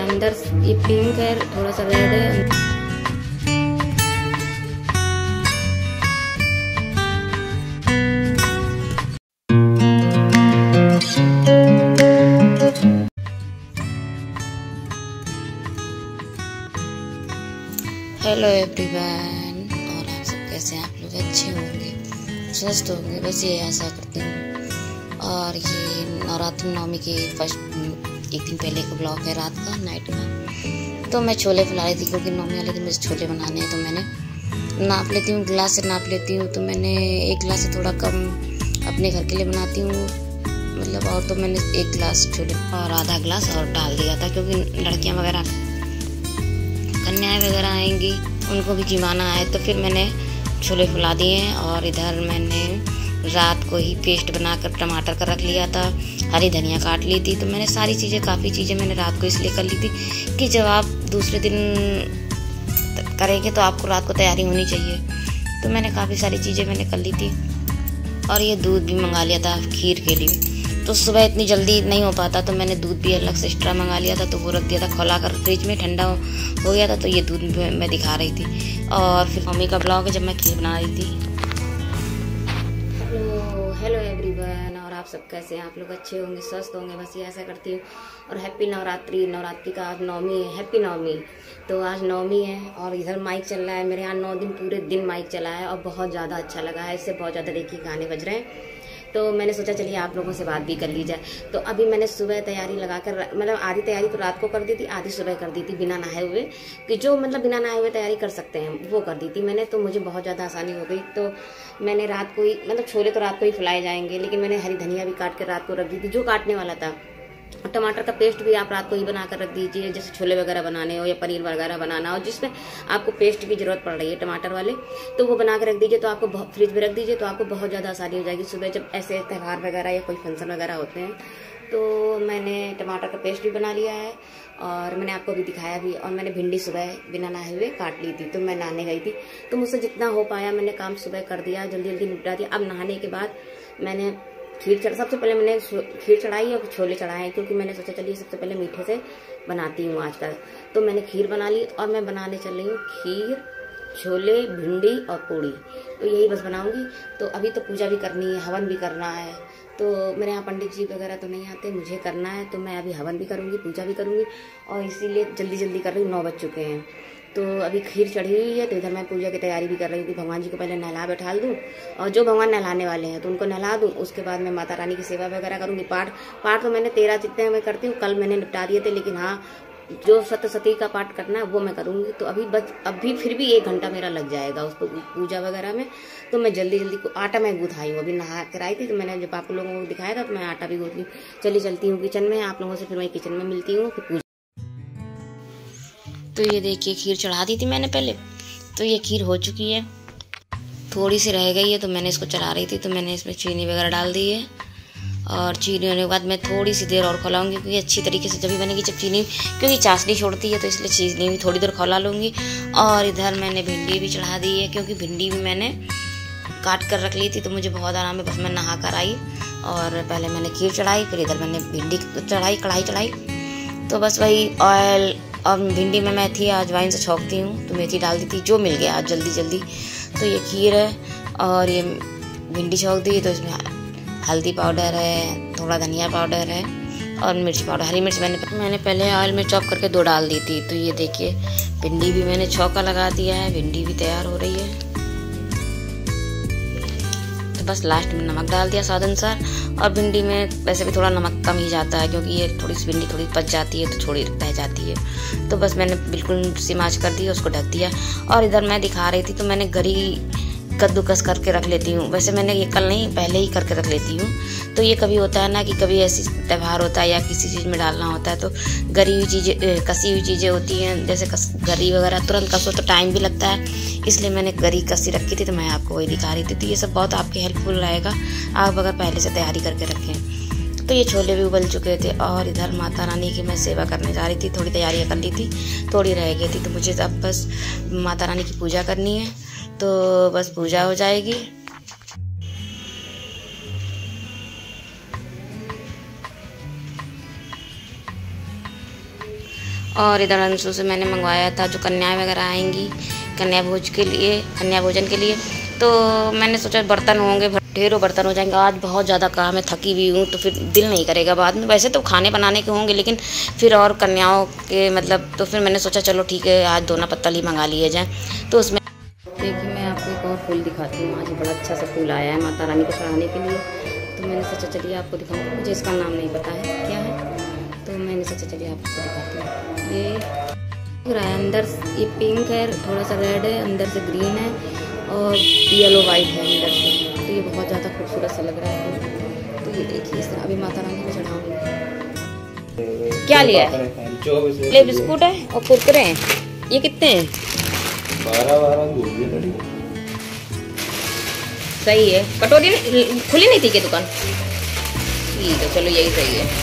अंदर ये पिंक है, थोड़ा सा रेड है। हेलो एवरीवन, और आप सब कैसे हैं? आप लोग अच्छे होंगे, स्वस्थ होंगे, बस ये आशा करती हूँ। और ये नवरात्रि नवमी के फर्स्ट एक दिन पहले का ब्लॉग है, रात का, नाइट का। तो मैं छोले फुला रही थी क्योंकि नवमी वाले दिन मुझे छोले बनाने हैं। तो मैंने नाप लेती हूँ, गिलास से नाप लेती हूँ। तो मैंने एक गिलास से थोड़ा कम अपने घर के लिए बनाती हूँ, मतलब। और तो मैंने एक गिलास छोले और आधा गिलास और डाल दिया था, क्योंकि लड़कियाँ वगैरह, कन्याएं वगैरह आएंगी, उनको भी जिमाना है। तो फिर मैंने छोले फुला दिए हैं। और इधर मैंने रात को ही पेस्ट बनाकर टमाटर का रख लिया था, हरी धनिया काट ली थी। तो मैंने सारी चीज़ें, काफ़ी चीज़ें मैंने रात को इसलिए कर ली थी कि जब आप दूसरे दिन करेंगे तो आपको रात को तैयारी होनी चाहिए। तो मैंने काफ़ी सारी चीज़ें मैंने कर ली थी। और ये दूध भी मंगा लिया था खीर के लिए। तो सुबह इतनी जल्दी नहीं हो पाता, तो मैंने दूध भी अलग से एक्स्ट्रा मंगा लिया था। तो वो रख दिया था खौला कर फ्रिज में, ठंडा हो गया था। तो ये दूध मैं दिखा रही थी। और फिर मम्मी का ब्लॉग है जब मैं खीर बना रही थी। हेलो एवरीवन, और आप सब कैसे हैं? आप लोग अच्छे होंगे, स्वस्थ होंगे, बस ये ऐसा करती हूँ। और हैप्पी नवरात्रि। नवरात्रि का आज नवमी है, हैप्पी नवमी। तो आज नवमी है और इधर माइक चल रहा है मेरे यहाँ। 9 दिन पूरे दिन माइक चला है और बहुत ज़्यादा अच्छा लगा है। इससे बहुत ज़्यादा देखिए गाने बज रहे हैं। तो मैंने सोचा चलिए आप लोगों से बात भी कर ली जाए। तो अभी मैंने सुबह तैयारी लगाकर, मतलब आधी तैयारी तो रात को कर दी थी, आधी सुबह कर दी थी बिना नहाए हुए, कि जो मतलब बिना नहाए हुए तैयारी कर सकते हैं वो कर दी थी मैंने। तो मुझे बहुत ज़्यादा आसानी हो गई। तो मैंने रात को ही, मतलब छोले तो रात को ही फुलाए जाएंगे, लेकिन मैंने हरी धनिया भी काट कर रात को रख दी थी, जो काटने वाला था। और टमाटर का पेस्ट भी आप रात को ही बनाकर रख दीजिए, जैसे छोले वगैरह बनाने हो या पनीर वगैरह बनाना हो, जिसमें आपको पेस्ट की जरूरत पड़ रही है टमाटर वाले, तो वो बना कर रख दीजिए। तो आपको फ्रिज में रख दीजिए, तो आपको बहुत ज़्यादा आसानी हो जाएगी सुबह जब ऐसे त्यौहार वगैरह या कोई फंक्शन वगैरह होते हैं। तो मैंने टमाटर का पेस्ट भी बना लिया है और मैंने आपको भी दिखाया भी। और मैंने भिंडी सुबह बिना नहाए हुए काट ली थी। तो मैं नहाने गई थी, तो मुझसे जितना हो पाया मैंने काम सुबह कर दिया, जल्दी जल्दी निपटा दिया। अब नहाने के बाद मैंने सबसे पहले मैंने खीर चढ़ाई और छोले चढ़ाए, क्योंकि मैंने सोचा चलिए सबसे पहले मीठे से बनाती हूँ आज का। तो मैंने खीर बना ली और मैं बनाने चल रही हूँ खीर, छोले, भिंडी और पूड़ी। तो यही बस बनाऊंगी। तो अभी तो पूजा भी करनी है, हवन भी करना है। तो मेरे यहाँ पंडित जी वगैरह तो नहीं आते, मुझे करना है। तो मैं अभी हवन भी करूँगी, पूजा भी करूँगी, और इसीलिए जल्दी जल्दी कर रही हूँ। 9 बज चुके हैं। तो अभी खीर चढ़ी हुई है, तो इधर मैं पूजा की तैयारी भी कर रही थी। भगवान जी को पहले नहला बैठा दूँ, और जो भगवान नहलाने वाले हैं तो उनको नहला दूँ। उसके बाद मैं माता रानी की सेवा वगैरह करूँगी। पाठ तो मैंने 13 जितने मैं करती हूँ, कल मैंने निपटा दिए थे। लेकिन हाँ, जो सप्तशती का पाठ करना है वो मैं करूँगी। तो अभी फिर भी 1 घंटा मेरा लग जाएगा उस पूजा वगैरह में। तो मैं जल्दी जल्दी को आटा मैं गूँथ आई हूँ, अभी नहा कर आई थी। तो मैंने जब आप लोगों को दिखाया था तो मैं आटा भी गूँथ ली। चली चलती हूँ किचन में, आप लोगों से फिर मैं किचन में मिलती हूँ फिर पूजा। तो ये देखिए खीर चढ़ा दी थी मैंने पहले। तो ये खीर हो चुकी है, थोड़ी सी रह गई है, तो मैंने इसको चढ़ा रही थी। तो मैंने इसमें चीनी वगैरह डाल दी है। और चीनी होने के बाद मैं थोड़ी सी देर और खौलाऊंगी, क्योंकि अच्छी तरीके से जब बनेगी, जब चीनी, क्योंकि चाशनी छोड़ती है, तो इसलिए चीनी भी थोड़ी देर खौला लूँगी। और इधर मैंने भिंडी भी चढ़ा दी है, क्योंकि भिंडी भी मैंने काट कर रख ली थी। तो मुझे बहुत आराम है, बस मैं नहा कर आई और पहले मैंने खीर चढ़ाई, फिर इधर मैंने भिंडी चढ़ाई, कढ़ाई चढ़ाई। तो बस वही ऑयल और भिंडी में मेथी अजवाइन से छौंकती हूँ, तो मेथी डाल दी थी, जो मिल गया आज जल्दी जल्दी। तो ये खीर है और ये भिंडी छौंक दी। तो इसमें हल्दी पाउडर है, थोड़ा धनिया पाउडर है और मिर्च पाउडर, हरी मिर्च मैंने पहले ऑयल में चॉप करके 2 डाल दी थी। तो ये देखिए भिंडी भी मैंने छौंका लगा दिया है, भिंडी भी तैयार हो रही है। तो बस लास्ट में नमक डाल दिया स्वाद अनुसार। और भिंडी में वैसे भी थोड़ा नमक कम ही जाता है, क्योंकि ये थोड़ी सी भिंडी थोड़ी पच जाती है, तो थोड़ी रह जाती है। तो बस मैंने बिल्कुल सिम आंच कर दी, उसको ढक दिया। और इधर मैं दिखा रही थी, तो मैंने गरी कद्दूकस करके रख लेती हूँ। वैसे मैंने ये कल नहीं, पहले ही करके रख लेती हूँ। तो ये कभी होता है ना कि कभी ऐसी त्यौहार होता है या किसी चीज़ में डालना होता है, तो गरी हुई चीज़ें, कसी हुई चीज़ें होती हैं, जैसे गरी वगैरह तुरंत कसो तो टाइम भी लगता है, इसलिए मैंने गरी कसी रखी थी। तो मैं आपको वही दिखा रही थी। तो ये सब बहुत आपके हेल्पफुल रहेगा, आप अगर पहले से तैयारी करके रखें। तो ये छोले भी उबल चुके थे और इधर माता रानी की मैं सेवा करने जा रही थी। थोड़ी तैयारियाँ कर ली थी, थोड़ी रह गई थी। तो मुझे अब बस माता रानी की पूजा करनी है, तो बस पूजा हो जाएगी। और इधर अंशु से मैंने मंगवाया था जो कन्याएं वगैरह आएंगी कन्या भोजन के लिए। तो मैंने सोचा बर्तन होंगे, ढेरों बर्तन हो जाएंगे। आज बहुत ज़्यादा काम है, थकी हुई हूँ, तो फिर दिल नहीं करेगा बाद में। वैसे तो खाने बनाने के होंगे, लेकिन फिर और कन्याओं के मतलब, तो फिर मैंने सोचा चलो ठीक है आज दोना पत्तल ही मंगा लिए जाएँ। तो उसमें देखिए मैं आपको एक और फूल दिखाती हूँ। आज बड़ा अच्छा सा फूल आया है माता रानी को चढ़ाने के लिए, तो मैंने सोचा चलिए आपको दिखाऊँ। मुझे इसका नाम नहीं पता है क्या है, तो मैंने सोचा चलिए आपको दिखाती हूँ। ये दिख रहा है अंदर, ये पिंक है, थोड़ा सा रेड है, अंदर से ग्रीन है और येलो वाइट है अंदर से। तो ये बहुत ज़्यादा खूबसूरत सा लग रहा है। तो ये देखिए इस तरह अभी माता रानी को चढ़ाऊंगी। क्या लिया है? प्ले बिस्कुट है और कुरकुरे हैं। ये कितने हैं? 12 सही है। कटोरी खुली नहीं थी क्या दुकान? ठीक है चलो यही सही है।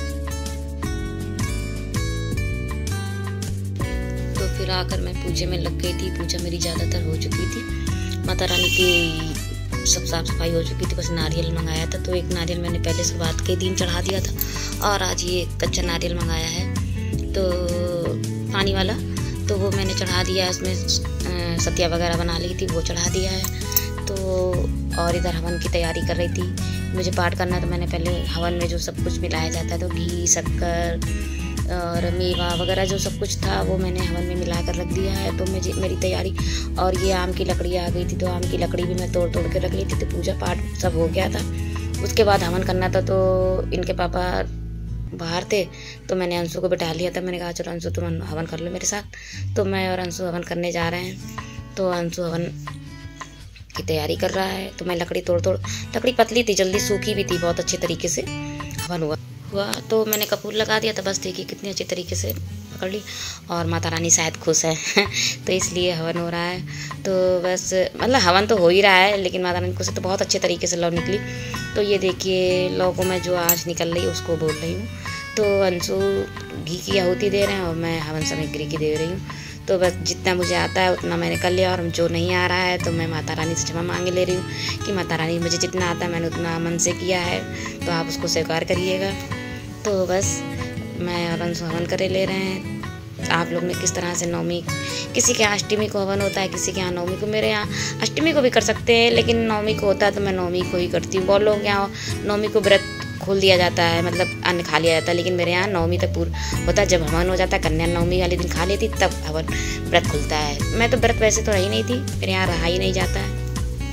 तो फिर आकर मैं पूजे में लग गई थी। पूजा मेरी ज़्यादातर हो चुकी थी, माता रानी की सब साफ सफाई हो चुकी थी। बस नारियल मंगाया था, तो एक नारियल मैंने पहले शुरुआत के दिन चढ़ा दिया था और आज ये कच्चा नारियल मंगाया है तो पानी वाला, तो वो मैंने चढ़ा दिया। उसमें सतिया वगैरह बना ली थी, वो चढ़ा दिया है। तो और इधर हवन की तैयारी कर रही थी। मुझे पाठ करना है, तो मैंने पहले हवन में जो सब कुछ मिलाया जाता है, तो घी शक्कर और मेवा वगैरह जो सब कुछ था वो मैंने हवन में मिला कर रख दिया है। तो मेरी तैयारी, और ये आम की लकड़ी आ गई थी, तो आम की लकड़ी भी मैं तोड़ के रख ली थी। तो पूजा पाठ सब हो गया था। उसके बाद हवन करना था, तो इनके पापा बाहर थे, तो मैंने अंशु को बिठा लिया था। मैंने कहा चलो अंशु तुम हवन कर लो मेरे साथ। तो मैं और अंशु हवन करने जा रहे हैं। तो अंशु हवन की तैयारी कर रहा है, तो मैं लकड़ी लकड़ी पतली थी, जल्दी सूखी भी थी, बहुत अच्छे तरीके से हवन हुआ। तो मैंने कपूर लगा दिया था। बस देखिए कितनी अच्छी तरीके से पकड़ ली, और माता रानी शायद खुश है तो इसलिए हवन हो रहा है। तो बस मतलब हवन तो हो ही रहा है, लेकिन माता रानी खुश है, तो बहुत अच्छे तरीके से लौ निकली। तो ये देखिए लौ को मैं जो आँच निकल रही है उसको बोल रही हूँ। तो अंशु घी की आहुति दे रहे हैं और मैं हवन सामग्री की दे रही हूँ। तो बस जितना मुझे आता है उतना मैंने कर लिया, और जो नहीं आ रहा है तो मैं माता रानी से क्षमा मांगे ले रही हूँ कि माता रानी मुझे जितना आता है मैंने उतना मन से किया है, तो आप उसको स्वीकार करिएगा। तो बस मैं और अंशु हवन करे ले रहे हैं। आप लोग ने किस तरह से नवमी, किसी के यहाँ अष्टमी को हवन होता है, किसी के यहाँ नवमी को। मेरे यहाँ अष्टमी को भी कर सकते हैं, लेकिन नवमी को होता है तो मैं नवमी को ही करती हूँ। बहुत लोग यहाँ नवमी को व्रत खोल दिया जाता है, मतलब अन्न खा लिया जाता है, लेकिन मेरे यहाँ नवमी तक पूरा होता है। जब हवन हो जाता है, कन्या नवमी वाले दिन खा लेती, तब हवन व्रत खुलता है। मैं तो व्रत वैसे तो रही नहीं थी, मेरे यहाँ रहा ही नहीं जाता है।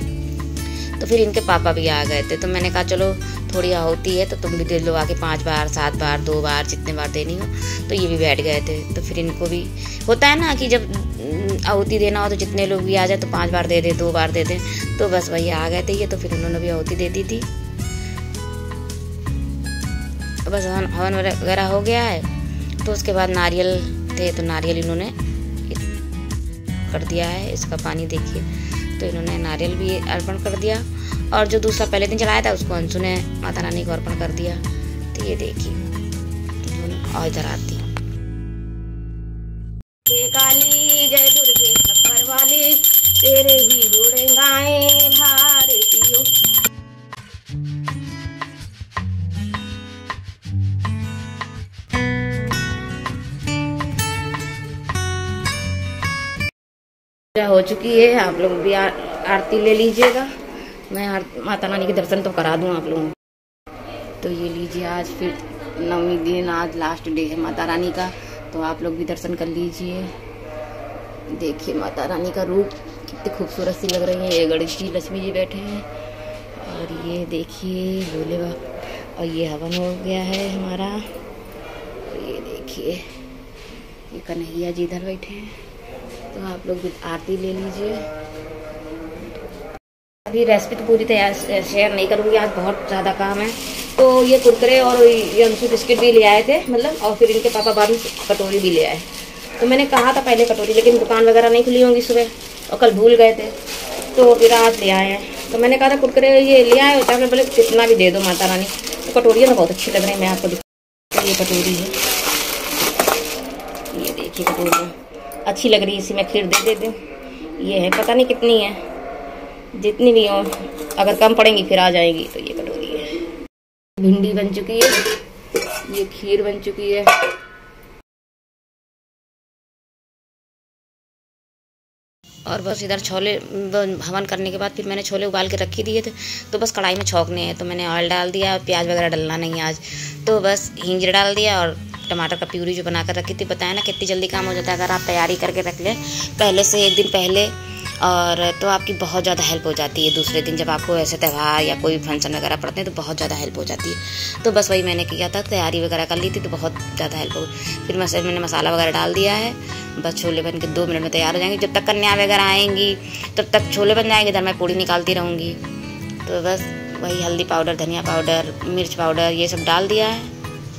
तो फिर इनके पापा भी आ गए थे, तो मैंने कहा चलो थोड़ी आहुति है तो तुम भी दे लो आके 5 बार 7 बार 2 बार जितने बार देनी हो। तो ये भी बैठ गए थे। तो फिर इनको भी होता है ना कि जब आहुति देना हो तो जितने लोग भी आ जाए तो 5 बार दे दे, 2 बार दे दें। तो बस वही आ गए थे ये, तो फिर उन्होंने भी आहुति दे दी थी। बस हवन वगैरह हो गया है। तो उसके बाद नारियल थे, तो नारियल इन्होंने कर दिया है। इसका पानी देखिए, तो इन्होंने नारियल भी अर्पण कर दिया, और जो दूसरा पहले दिन चढ़ाया था उसको अंशु ने माता रानी को अर्पण कर दिया। तो ये देखिए और इधर आती काली जय दुर्गे छप्पर वाली, तेरे ही गुण गाए भारतीयों। हो चुकी है, आप लोग भी आरती ले लीजिएगा। मैं माता रानी के दर्शन तो करा दूं आप लोगों को। तो ये लीजिए, आज फिर 9वीं दिन, आज लास्ट डे है माता रानी का, तो आप लोग भी दर्शन कर लीजिए। देखिए माता रानी का रूप कितनी खूबसूरत सी लग रही है। ये गणेश जी लक्ष्मी जी बैठे हैं, और ये देखिए भोले बाबा, और ये हवन हो गया है हमारा। और ये देखिए ये कन्हैया जी इधर बैठे हैं, तो आप लोग भी आरती ले लीजिए। अभी रेसिपी तो पूरी तैयार शेयर नहीं करूँगी, आज बहुत ज़्यादा काम है। तो ये कुरकुरे और ये अंशु बिस्किट भी ले आए थे मतलब, और फिर इनके पापा बाद में कटोरी भी ले आए। तो मैंने कहा था पहले कटोरी, लेकिन दुकान वगैरह नहीं खुली होंगी सुबह, और कल भूल गए थे, तो फिर आज ले आए हैं। तो मैंने कहा था कुरकुरे ये ले आए होता है, बोले कितना भी दे दो माता रानी। तो कटोरियाँ तो बहुत अच्छी लग रही है, मैं आपको दिखा। ये कटोरी है, ये देखिए कटोरियाँ अच्छी लग रही है, इसी में खीर दे देते। ये है पता नहीं कितनी है, जितनी भी हो, अगर कम पड़ेंगी फिर आ जाएंगी। तो ये कटोरी है। भिंडी बन चुकी है, ये खीर बन चुकी है। और बस इधर छोले हवन करने के बाद फिर मैंने छोले उबाल के रखी दिए थे, तो बस कढ़ाई में छौंकने हैं। तो मैंने ऑयल डाल दिया, प्याज वगैरह डलना नहीं आज, तो बस हींग डाल दिया और टमाटर का प्यूरी जो बनाकर रखी थी। बताया ना कितनी जल्दी काम हो जाता है अगर आप तैयारी करके रख लें पहले से, एक दिन पहले, और तो आपकी बहुत ज़्यादा हेल्प हो जाती है। दूसरे दिन जब आपको ऐसे त्यौहार या कोई फंक्शन वगैरह पड़ते हैं तो बहुत ज़्यादा हेल्प हो जाती है। तो बस वही मैंने किया था, तैयारी वगैरह कर ली थी तो बहुत ज़्यादा हेल्प हो। फिर मैंने मसाला वगैरह डाल दिया है, बस छोले बन के 2 मिनट में तैयार हो जाएंगे। जब तक कन्या वगैरह आएंगी तब तक छोले बन जाएंगे, इधर मैं पूड़ी निकालती रहूँगी। तो बस वही हल्दी पाउडर, धनिया पाउडर, मिर्च पाउडर ये सब डाल दिया है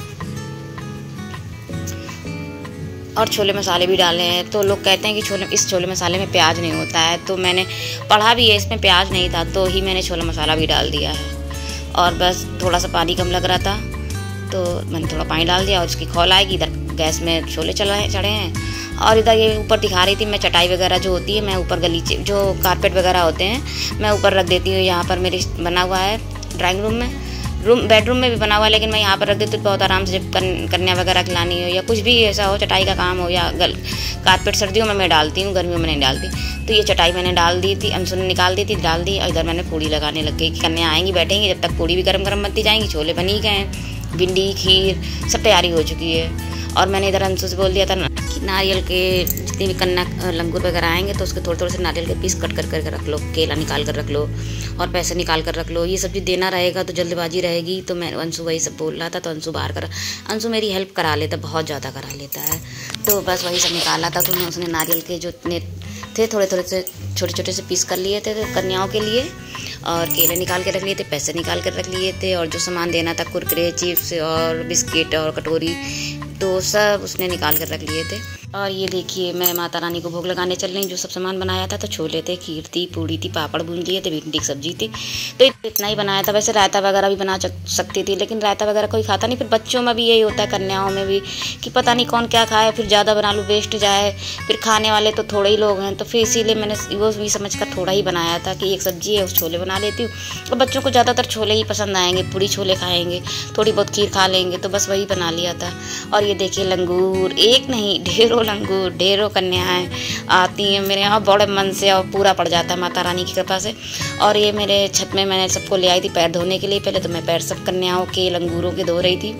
और छोले मसाले भी डाले हैं। तो लोग कहते हैं कि इस छोले मसाले में प्याज नहीं होता है, तो मैंने पढ़ा भी है इसमें प्याज नहीं था, तो ही मैंने छोला मसाला भी डाल दिया है। और बस थोड़ा सा पानी कम लग रहा था तो मैंने थोड़ा पानी डाल दिया और इसकी खौल आएगी। इधर गैस में छोले चढ़े हैं और इधर ये ऊपर दिखा रही थी मैं चटाई वगैरह जो होती है, मैं ऊपर गलीचे जो कारपेट वगैरह होते हैं मैं ऊपर रख देती हूँ। यहाँ पर मेरी बना हुआ है ड्राइंग रूम में, बेडरूम में भी बना हुआ है, लेकिन मैं यहाँ पर रख देती हूँ बहुत आराम से। जब कन्या वगैरह खिलानी हो या कुछ भी ऐसा हो, चटाई का काम हो या कारपेट सर्दियों में मैं डालती हूँ, गर्मियों में नहीं डालती। तो ये चटाई मैंने डाल दी थी, अंशु ने निकाल दी थी, डाल दी। और इधर मैंने पूड़ी लगाने लग गई कि कन्या आएंगी बैठेंगी, जब तक पूड़ी भी गरम गरम बनती जाएंगी, छोले बन ही गए हैं, भिंडी खीर सब तैयारी हो चुकी है। और मैंने इधर अंशु से बोल दिया था कि नारियल के जितने भी कन्या लंगूर वगैरह आएंगे तो उसके थोड़े थोड़े से नारियल के पीस कट कर रख लो, केला निकाल कर रख लो और पैसे निकाल कर रख लो। ये सब भी देना रहेगा तो जल्दबाजी रहेगी। तो मैं अंशु वही सब बोल रहा था, तो अंशु बाहर करा, अंशु मेरी हेल्प करा लेता, बहुत ज़्यादा करा लेता है। तो बस वही सब निकाला था। तो उसने नारियल के जो इतने थे थोड़े थोड़े से छोटे छोटे से पीस कर लिए थे कन्याओं के लिए, और केले निकाल के रख लिए थे, पैसे निकाल कर रख लिए थे, और जो सामान देना था कुरकुरे, चिप्स और बिस्किट और कटोरी, तो सब उसने निकाल कर रख लिए थे। और ये देखिए मैं माता रानी को भोग लगाने चल रही, जो सब सामान बनाया था, तो छोले थे, खीर थी, पूड़ी थी, पापड़ भून लिए थे, भिंडी की सब्जी थी, तो इतना ही बनाया था। वैसे रायता वगैरह भी बना सकती थी, लेकिन रायता वगैरह कोई खाता नहीं। फिर बच्चों में भी यही होता है, कन्याओं में भी, कि पता नहीं कौन क्या खाए, फिर ज़्यादा बना लूँ वेस्ट जाए, फिर खाने वाले तो थोड़े ही लोग हैं, तो फिर इसीलिए मैंने वो भी समझ कर थोड़ा ही बनाया था कि एक सब्जी है, उस छोले बना लेती हूँ। और बच्चों को ज़्यादातर छोले ही पसंद आएंगे, पूरी छोले खाएंगे, थोड़ी बहुत खीर खा लेंगे, तो बस वही बना लिया था। और ये देखिए लंगूर, एक नहीं ढेरों लंगूर, ढेरों कन्याएं आती हैं मेरे यहाँ बड़े मन से, और पूरा पड़ जाता है माता रानी की कृपा से। और ये मेरे छत में मैंने सबको ले आई थी पैर धोने के लिए, पहले तो मैं पैर सब कन्याओं के लंगूरों के धो रही थी।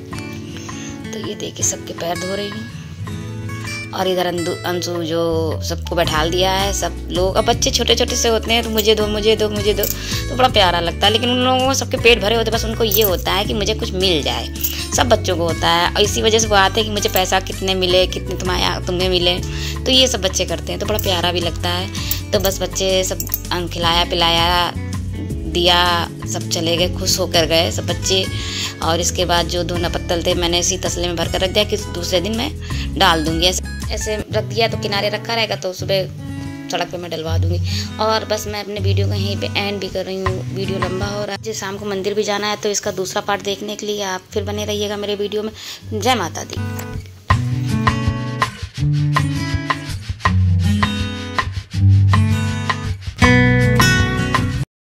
तो ये देखिए सबके पैर धो रही हूँ। और इधर अंशु जो सबको बैठाल दिया है, सब लोग, अब बच्चे छोटे छोटे से होते हैं तो मुझे दो मुझे दो मुझे दो, तो बड़ा प्यारा लगता है। लेकिन उन लोगों को सबके पेट भरे होते, बस उनको ये होता है कि मुझे कुछ मिल जाए, सब बच्चों को होता है। और इसी वजह से वो आते हैं कि मुझे पैसा कितने मिले, कितने तुम्हें मिले, तो ये सब बच्चे करते हैं, तो बड़ा प्यारा भी लगता है। तो बस बच्चे सब खिलाया पिलाया दिया, सब चले गए, खुश होकर गए सब बच्चे। और इसके बाद जो धोना पत्तल थे मैंने इसी तसले में भर कर रख दिया कि दूसरे दिन मैं डाल दूँगी। ऐसे रख दिया तो किनारे रखा रहेगा, तो सुबह सड़क पे मैं डलवा दूँगी। और बस मैं अपने वीडियो को यहीं पे एंड भी कर रही हूँ, वीडियो लंबा हो रहा है। मुझे शाम को मंदिर भी जाना है, तो इसका दूसरा पार्ट देखने के लिए आप फिर बने रहिएगा मेरे वीडियो में। जय माता दी।